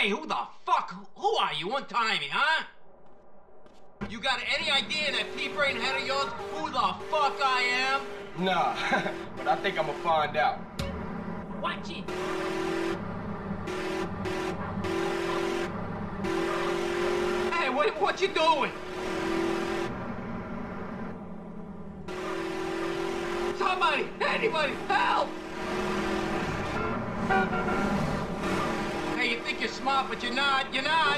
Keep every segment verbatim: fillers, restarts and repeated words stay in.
Hey, who the fuck? Who are you? Untie me, huh? You got any idea in that pea brain head of yours who the fuck I am? Nah, but I think I'm gonna find out. Watch it. Hey, what, what you doing? Somebody, anybody, help! Hey, you think you're smart, but you're not, you're not.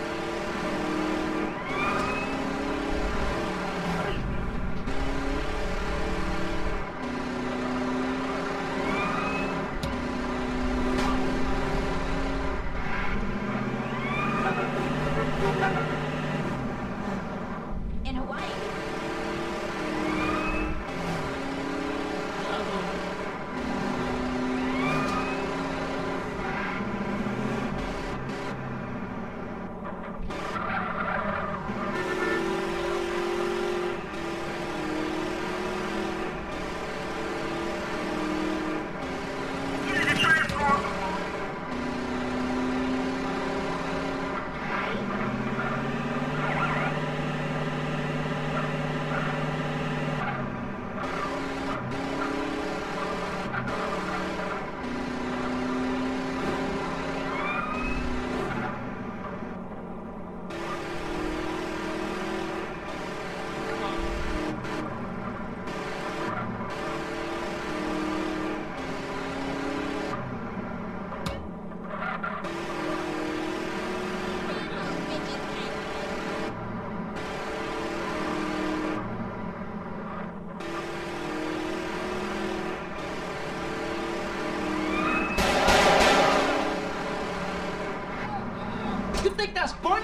In Hawaii. You think that's funny?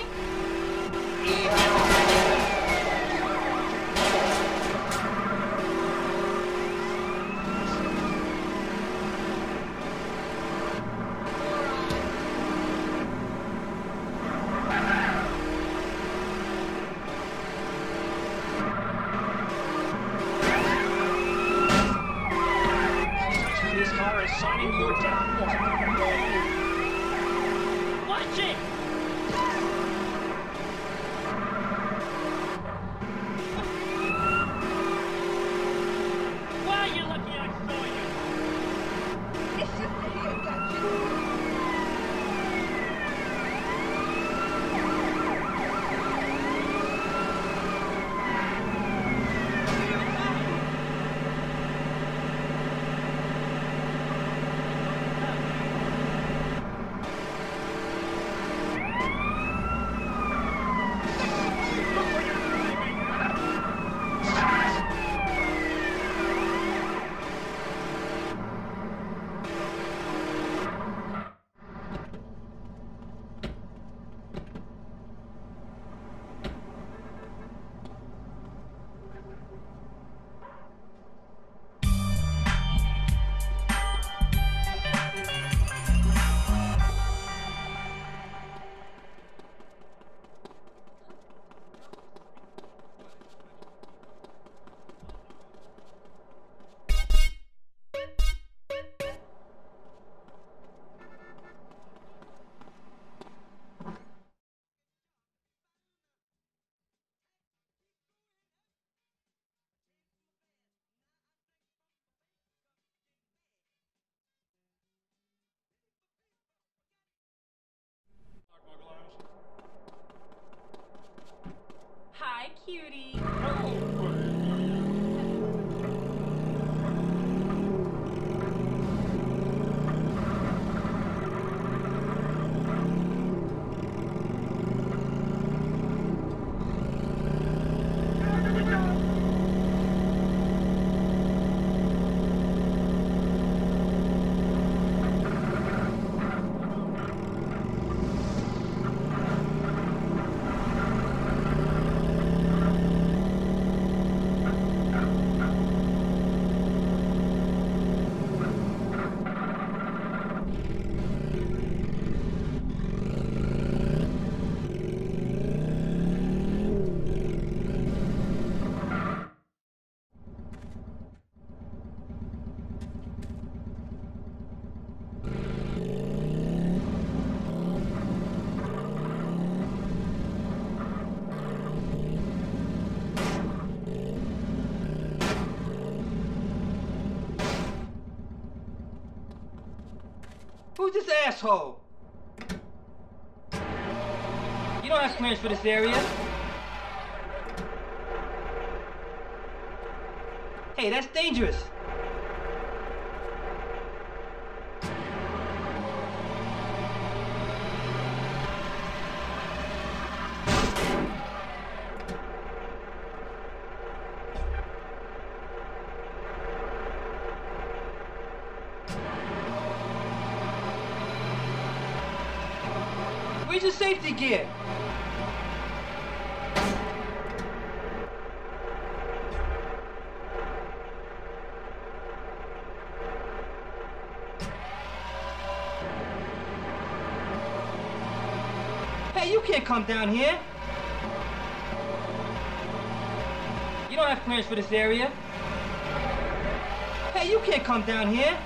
This car is signing your death warrant. Watch it! Why are you lucky I saw you? It's just a haircut. Hi, cutie. Who's this asshole? You don't have clearance for this area. Hey, that's dangerous. Where's your safety gear? Hey, you can't come down here. You don't have clearance for this area. Hey, you can't come down here.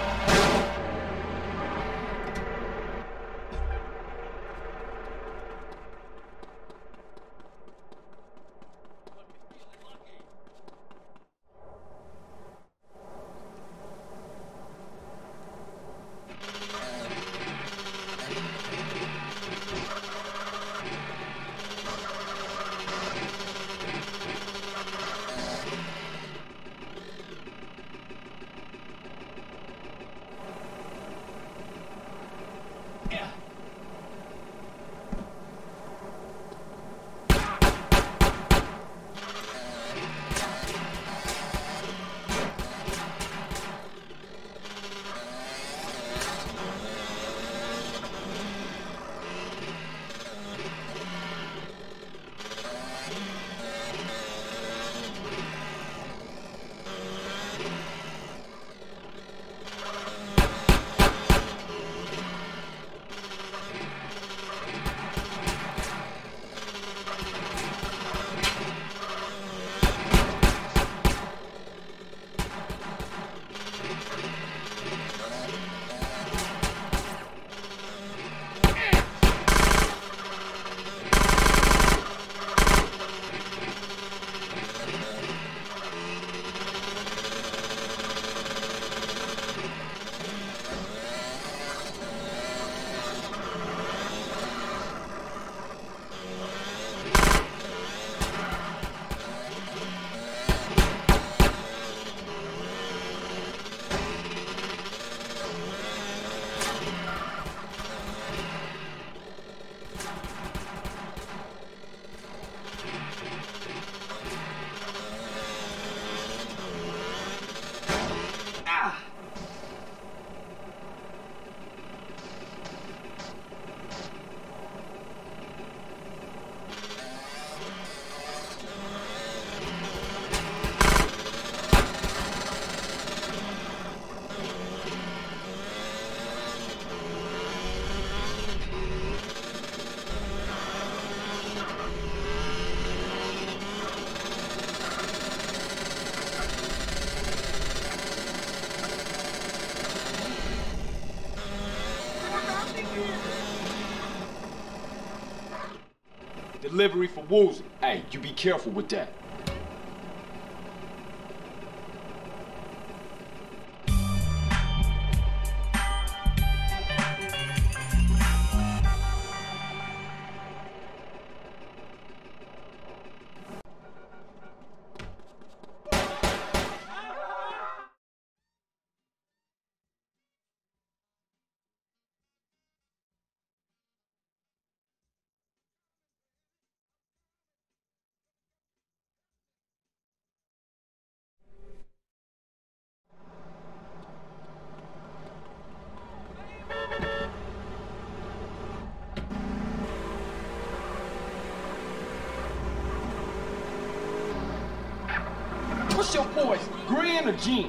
Delivery for Woozy. Hey, you be careful with that. What's your voice, Grand or Gene?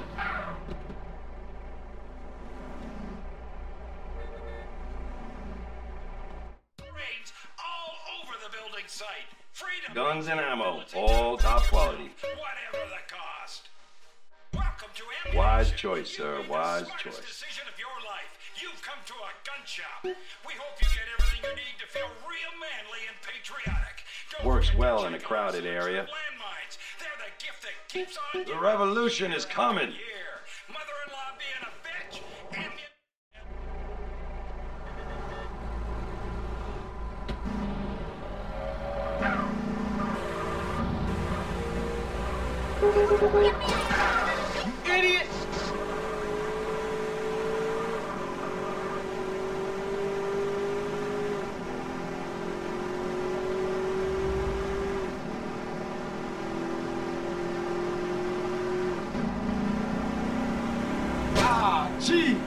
Raids all over the building site. Freedom. Guns and ammo, all top quality. Whatever the cost. Welcome to M. Wise choice, sir. Wise choice. Decision of your life. You've come to a gun shop. We hope you get everything you need to feel real manly and patriotic. Don't Works forget to well check in a out crowded the area. landmines. They're the gift that keeps on The giving. revolution is coming. Here. Mother-in-law being a bitch. Ammunition. You idiot! Ah, gee!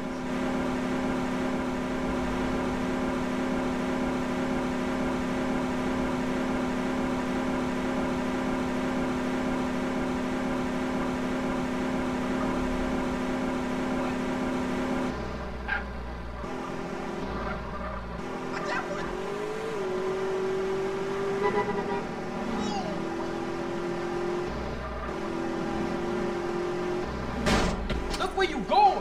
Look where you going!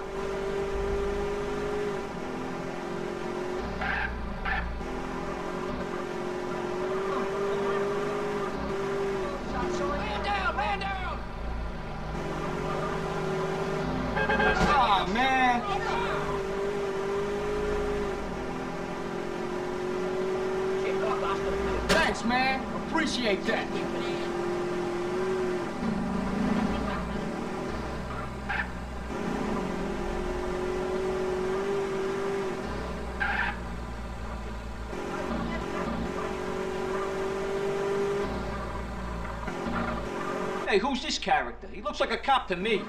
Man down, man down! Ah, man! Thanks, man. Appreciate that. Hey, who's this character? He looks like a cop to me.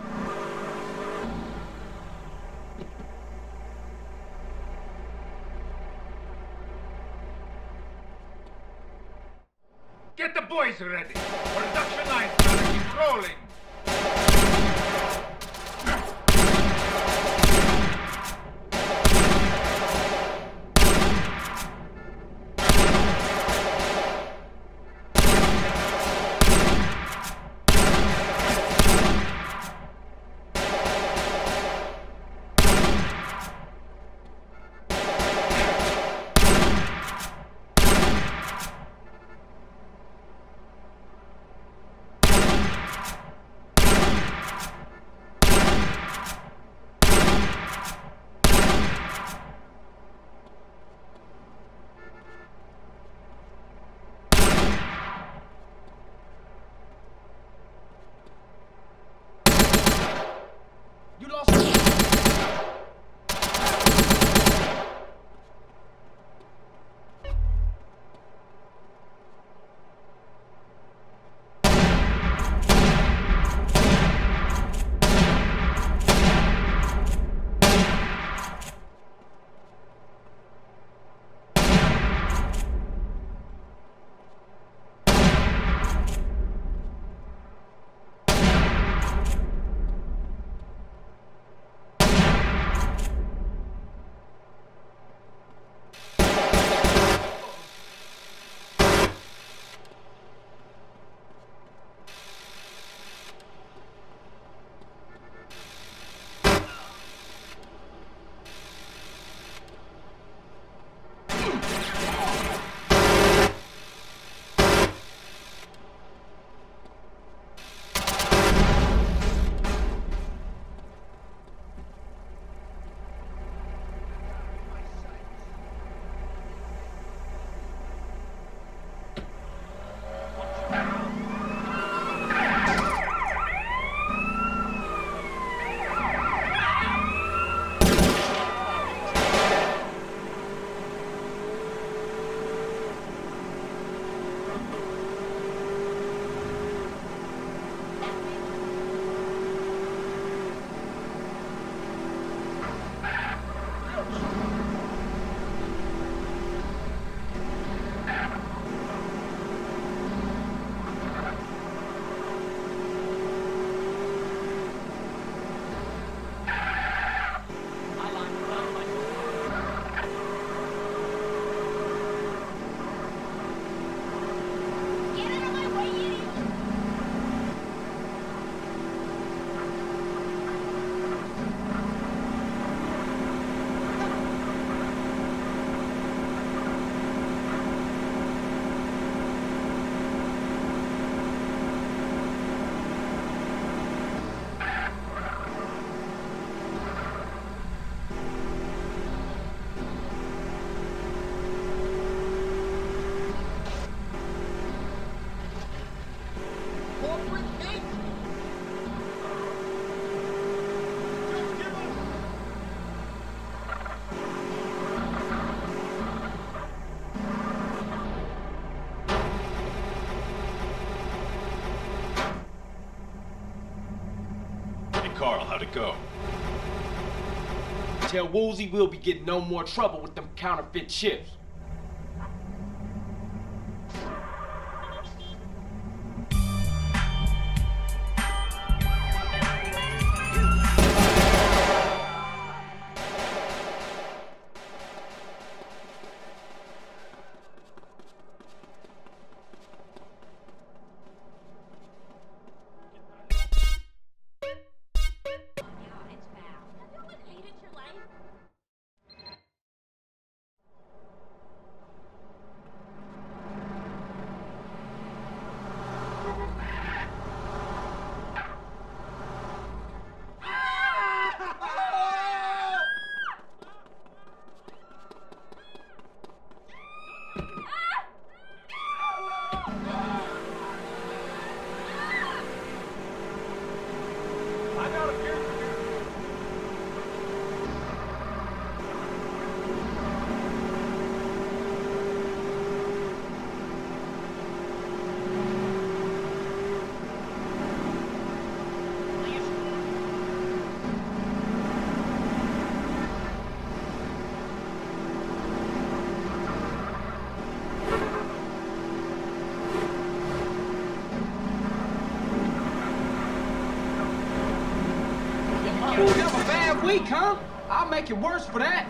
Get the boys ready. Production line starting. Keep rolling. Carl, how'd it go? Tell Woozie we'll be getting no more trouble with them counterfeit chips. You have a bad week, huh? I'll make it worse for that.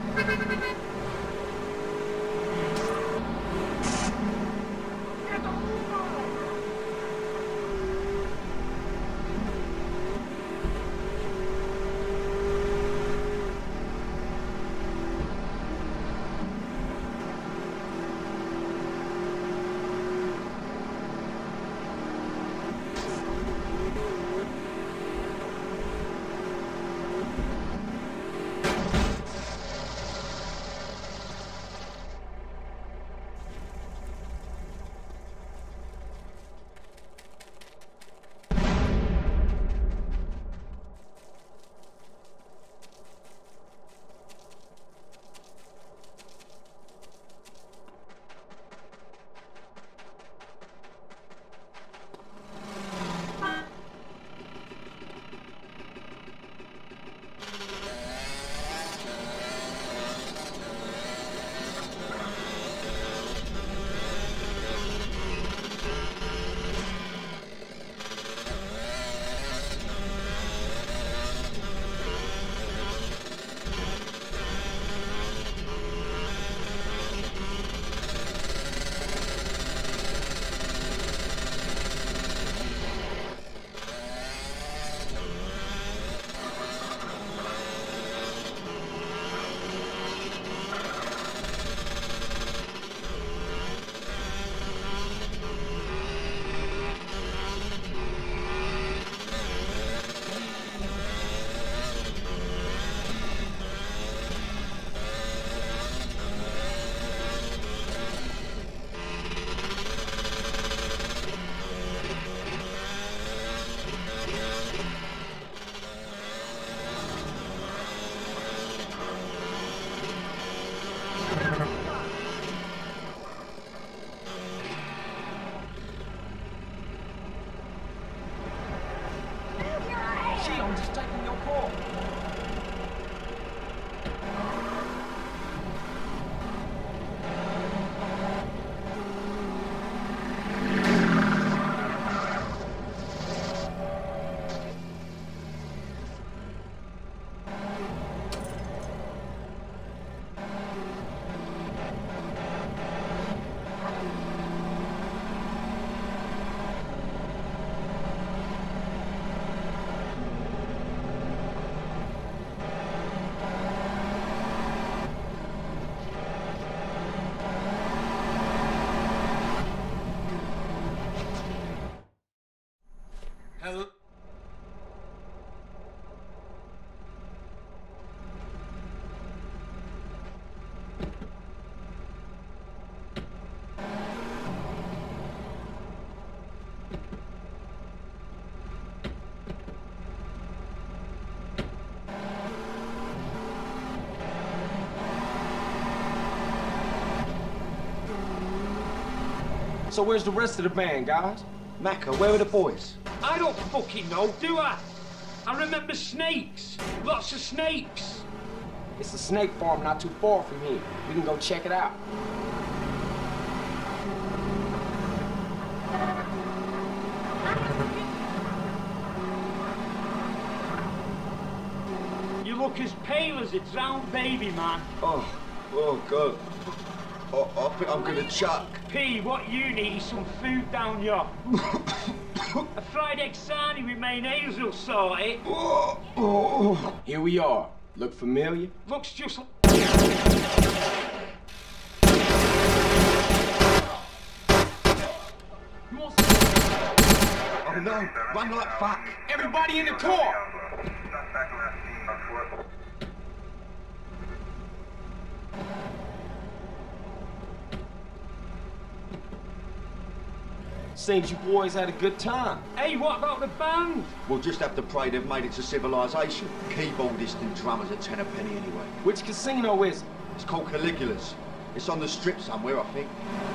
I'm just taking your call. Hello? So where's the rest of the band, guys? Macca, where are the boys? I don't fucking know, do I? I remember snakes. Lots of snakes. It's a snake farm not too far from here. We can go check it out. You look as pale as a drowned baby, man. Oh, oh, God. Oh, I think I'm gonna chuck. P, what you need is some food down here. A fried egg sarnie with mayonnaise will sort it. Oh, oh. Here we are. Look familiar? Looks just like... Oh, no. Run like fuck. Everybody in the car! Seems you boys had a good time. Hey, what about the band? We'll just have to pray they've made it to civilization. Keyboardists and drummers are ten a penny anyway. Which casino is it? It's called Caligula's. It's on the strip somewhere, I think.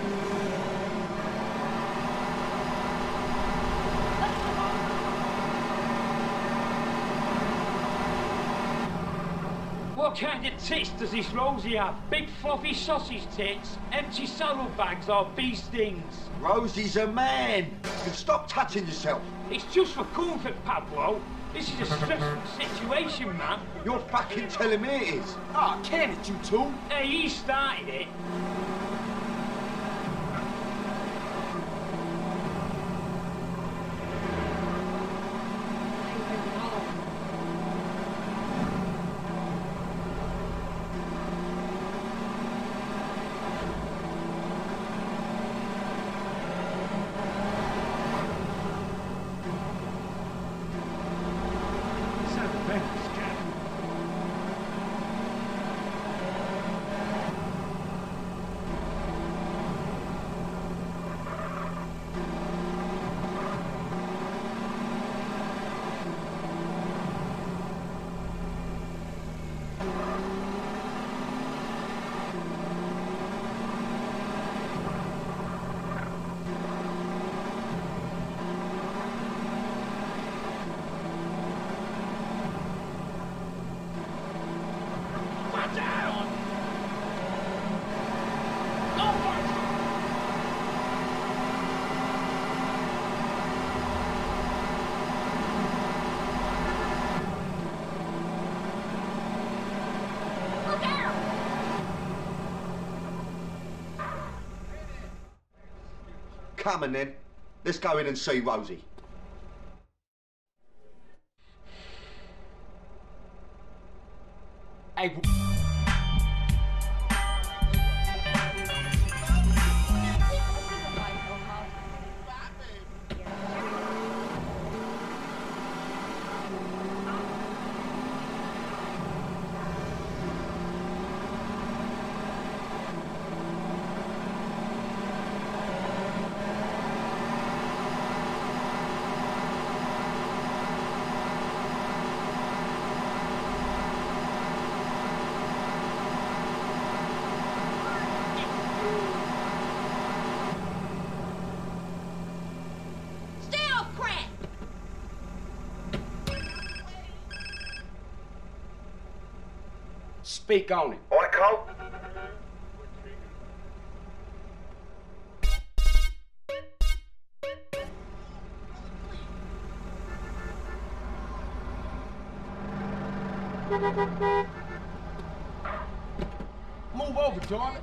What kind of tits does this Rosie have? Big fluffy sausage tits, empty saddlebags or bee stings? Rosie's a man. You can stop touching yourself. It's just for comfort, Pablo. This is a stressful situation, man. You're fucking telling me it is. Ah, oh, can it, you two? Hey, he started it. Come on then. Let's go in and see Rosie. Hey, speak on it. Oi, Cole. Move over, darling.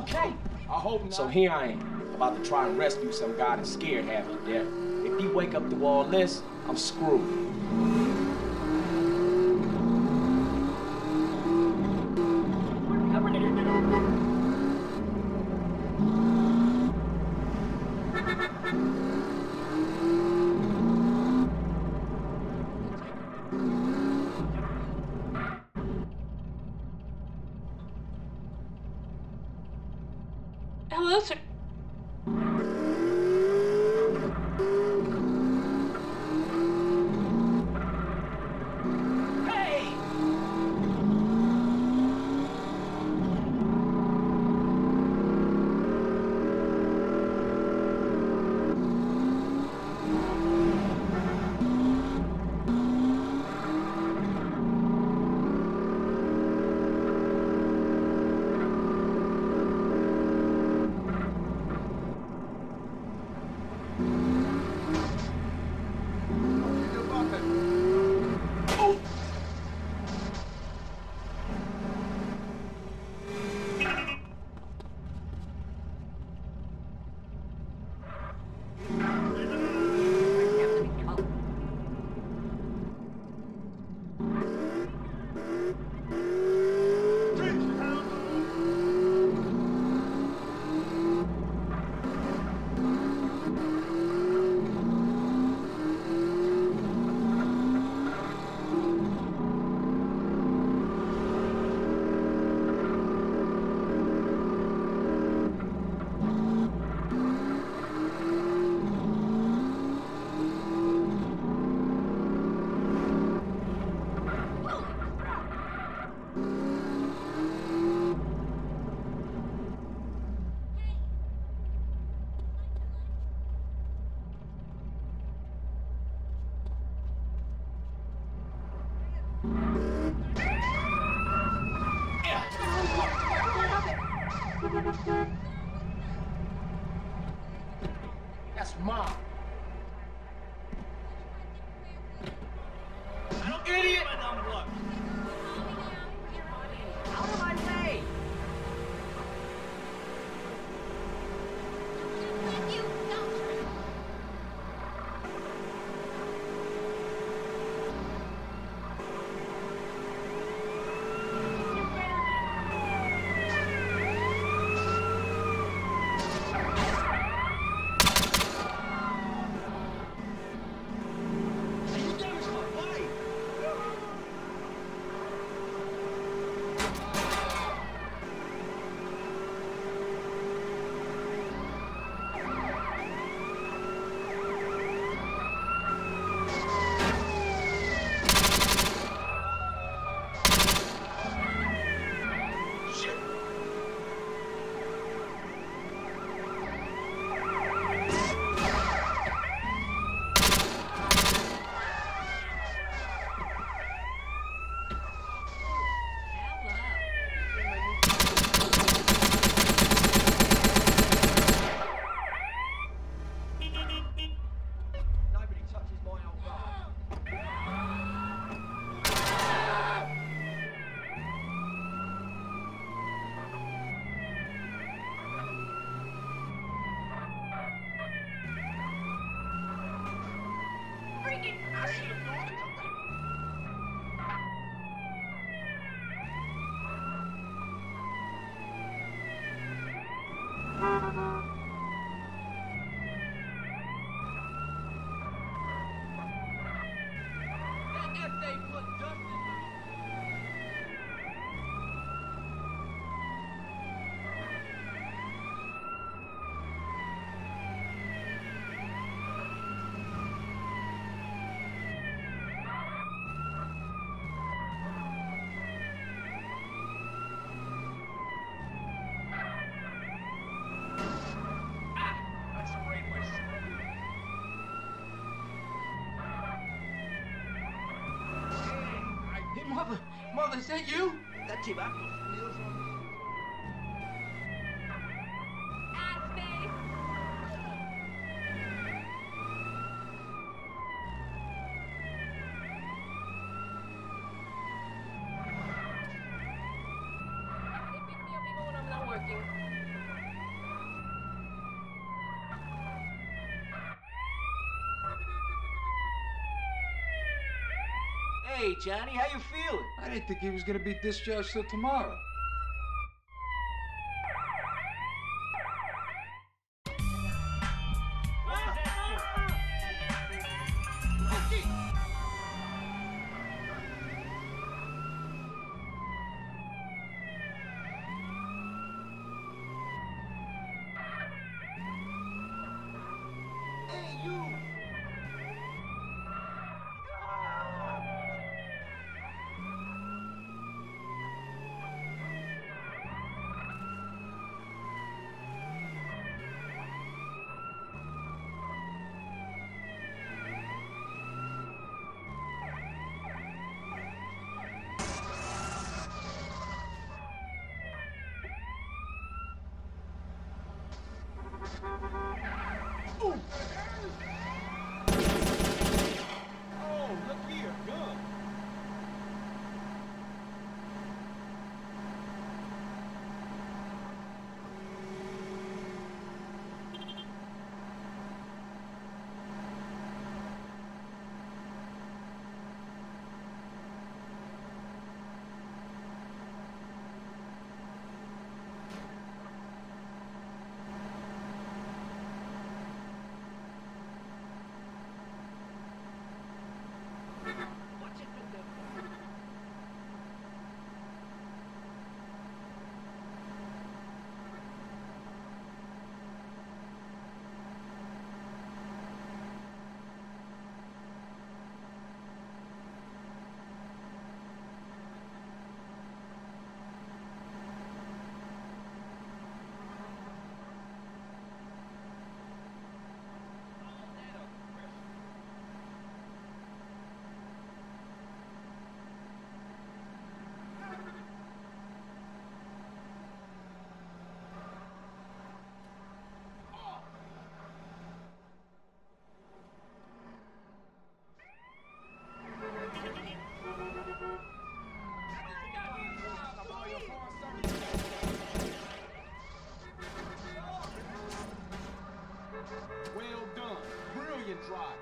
Okay, I hope not. So here I am, about to try and rescue some guy that's scared half to death. If he wake up through all this, I'm screwed. Hello, sir. That's mine. I don't Idiot! my dumb luck. Out of my way! Nobody touches my old gun. Freaking Hey, mother, mother, is that you? That tobacco squeals on me. ass face! They picked me up even when I'm not working. Hey, Johnny, how you feeling? I didn't think he was gonna be discharged till tomorrow. Well done. Brilliant drive.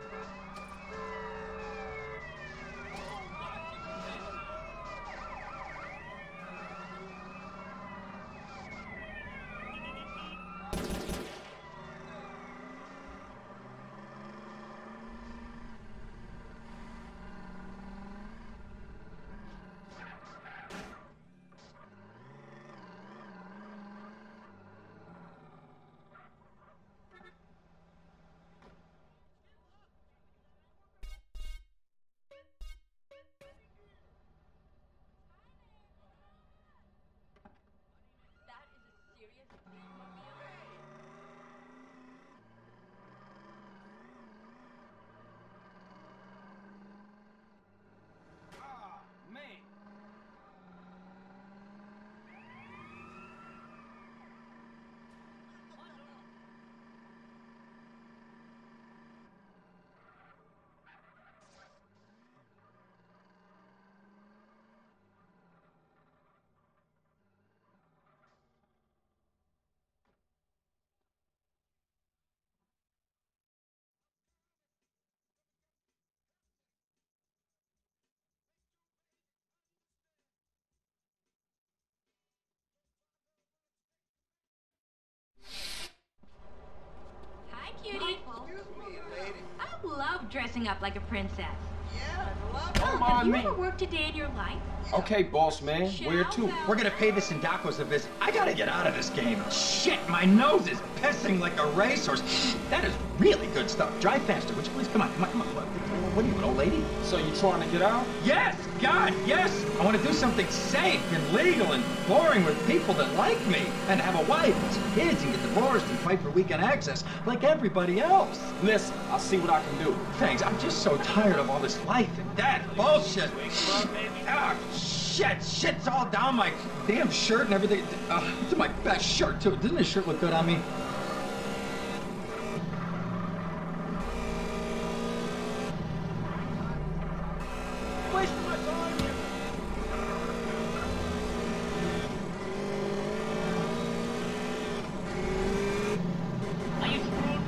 I love dressing up like a princess. Yeah, I love Don't Have mind you me. ever worked a day in your life? Okay, boss man. Where to? We're gonna pay the Sindacos a visit. I gotta get out of this game. Shit, my nose is pissing like a racehorse. That is really good stuff. Drive faster, would you please? Come on, come on, come on. What, what are you, an old lady? So you trying to get out? Yes, God, yes. I want to do something safe and legal and boring with people that like me. And have a wife and some kids and get divorced and fight for weekend access like everybody else. Listen, I'll see what I can do. Thanks, I'm just so tired of all this life and death bullshit. Ah, shit, shit's all down my damn shirt and everything. Uh, it's my best shirt, too. Doesn't this shirt look good on me? Wasting my time here. Are you screwed?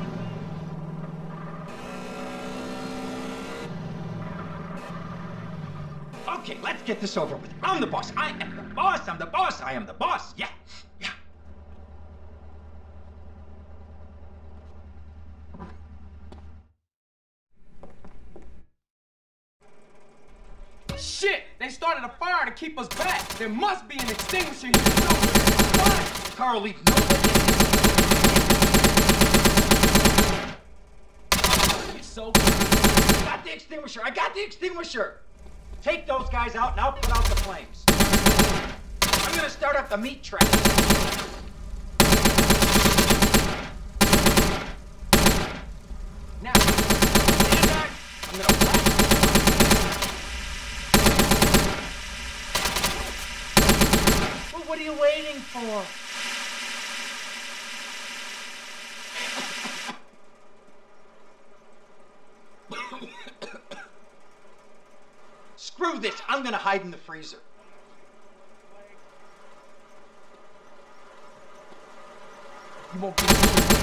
Okay, let's get this over with. I'm the boss. I am the boss. I'm the boss. I am the boss. Yeah. Yeah. Shit! They started a fire to keep us back. There must be an extinguisher here somewhere. Carl, leave nobody. You're so. I got the extinguisher. I got the extinguisher. Take those guys out, and I'll put out the flames. I'm gonna start up the meat track. Now, stand back. I'm gonna blast. Well, what are you waiting for? Screw this. I'm gonna hide in the freezer. You won't be.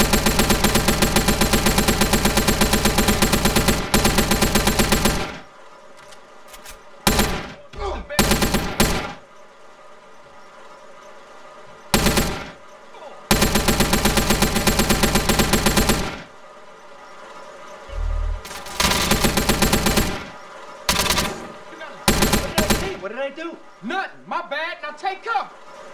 What did I do? Nothing. My bad. Now take cover.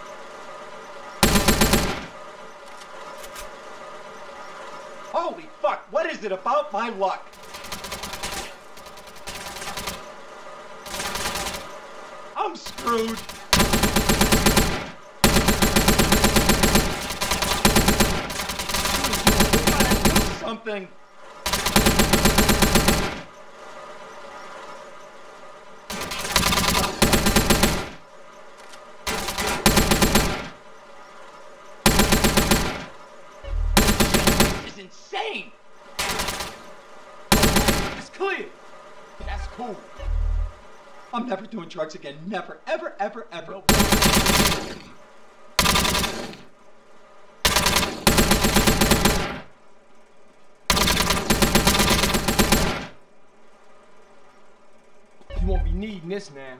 Holy fuck, what is it about my luck? I'm screwed. You gotta do something. Insane! It's clear. That's cool. I'm never doing drugs again. Never, ever, ever, ever. You won't be needing this now.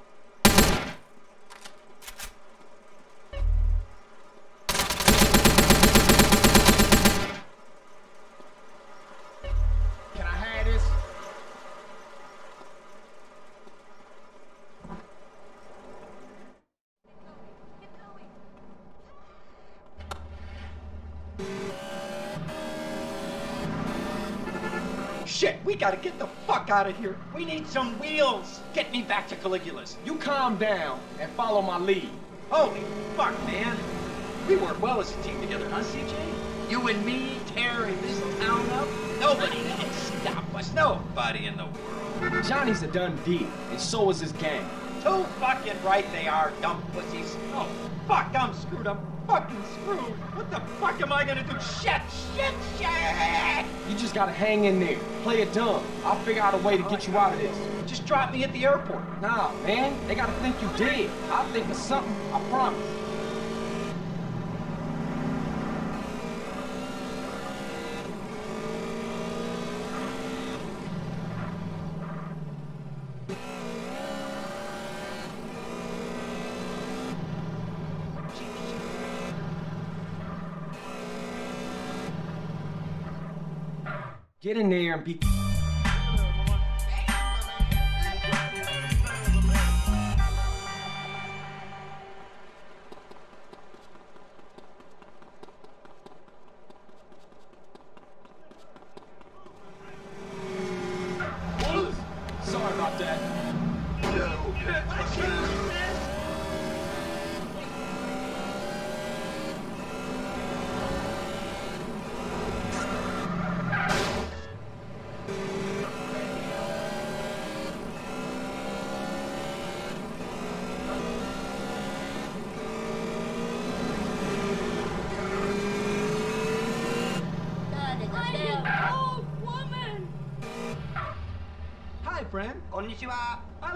Shit, we gotta get the fuck out of here. We need some wheels. Get me back to Caligula's. You calm down and follow my lead. Holy fuck, man. We work well as a team together, huh, C J? You and me tearing this town up? Nobody can stop us. Nobody in the world. Johnny's a done deal, and so is his gang. Too fucking right they are, dumb pussies. Oh, fuck, I'm screwed. I'm fucking screwed. What the fuck am I gonna do? Shit, shit, shit! You just gotta hang in there. Play it dumb. I'll figure out a way to get you out of this. Just drop me at the airport. Nah, man. They gotta think you dead. I'll think of something. I promise. Get in there and be... Sorry about that. Hi, friend. Konnichiwa.